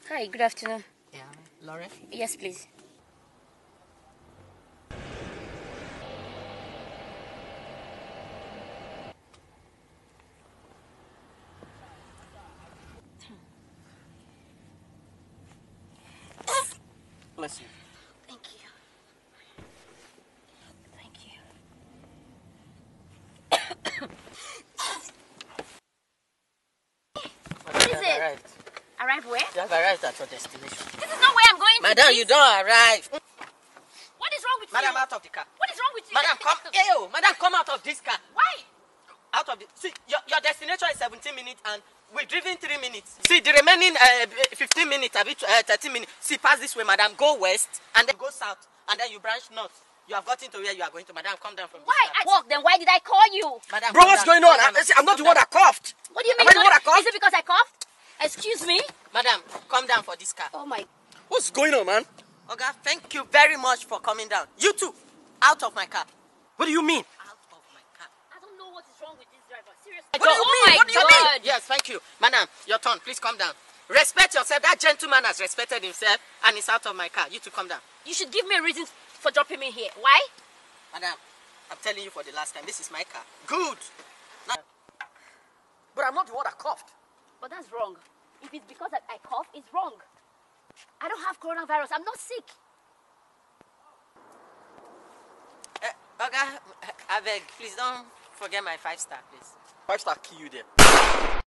Hi, good afternoon. Yeah, Lauren? Yes, please. Bless you. Thank you. Thank you. Madam, Is you have it? arrived. Arrive where? You have arrived at your destination. This is not where I'm going to. Madam, you don't arrive. What is wrong with Madam, you? out of the car. What is wrong with you? Madam, come. Ew, madam, come out of this car. Why? Out of the. See, your destination is 17 minutes and we've driven 3 minutes. See, the remaining 15 minutes, a bit 30 minutes. See, pass this way, madam. Go west and then go south and then you branch north. You have gotten to where you are going to. Madam, come down from this Why? car. I walk, then why did I call you? Madam, Bro, come what's down. going on? Come down. I'm not the Come one down. that coughed. What do you Am mean? I the one that coughed? Is it because I coughed? Excuse me? Madam, come down for this car. Oh my. What's going on, man? Okay, thank you very much for coming down. You too, out of my car. What do you mean? Out of my car. I don't know what is wrong with this driver. Seriously. What do you oh mean? My What do you God. mean? Yes, thank you. Madam, your turn. Please come down. Respect yourself. That gentleman has respected himself and is out of my car. You two come down. You should give me a reason for dropping me here. Why? Madam, I'm telling you for the last time, this is my car. Good. Now, But I'm not the one that coughed. But that's wrong. If it's because I cough, it's wrong. I don't have coronavirus. I'm not sick. okay, I beg, please don't forget my 5-star, please. 5-star kill you there.